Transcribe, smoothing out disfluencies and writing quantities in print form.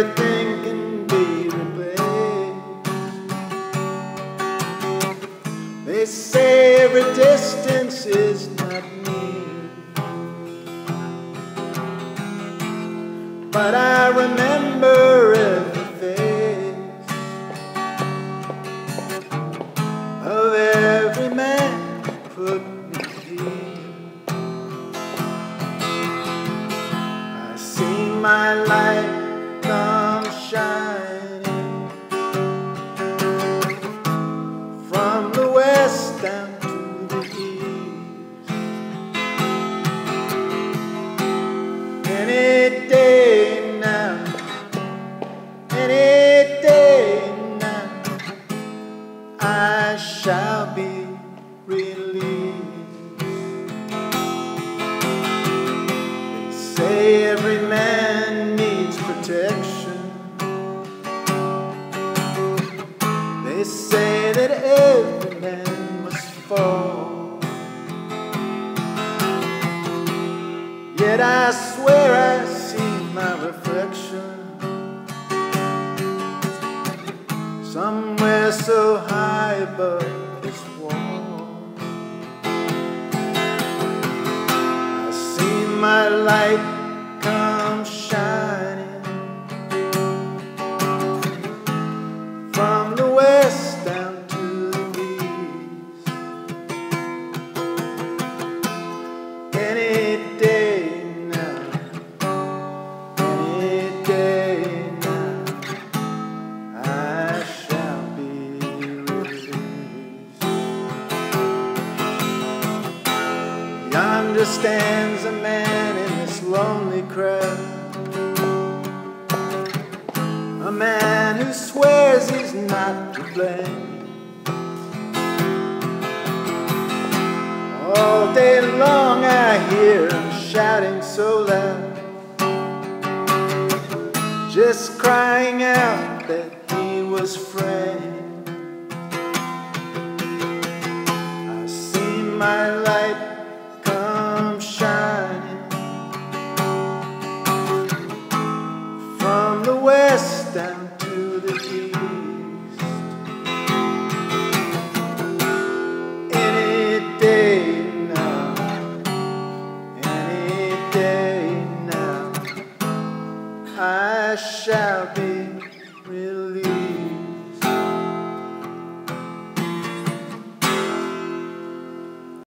everything can be replaced. They say every distance is not near, but I remember every face of every man who put me here. I see my light come shining from the west down to the east. Any day now, any day now, I shall be released. They say every man needs protection. They say that every man must fall. Yet I swear I see my reflection somewhere so high above this wall. I see my light come shining from the west down to the east. Any day now, any day now, I shall be released. Yonder stands a man in this lonely crowd, a man who swears he's not to blame. All day long I hear him shouting so loud, just crying out that he was framed. I see my life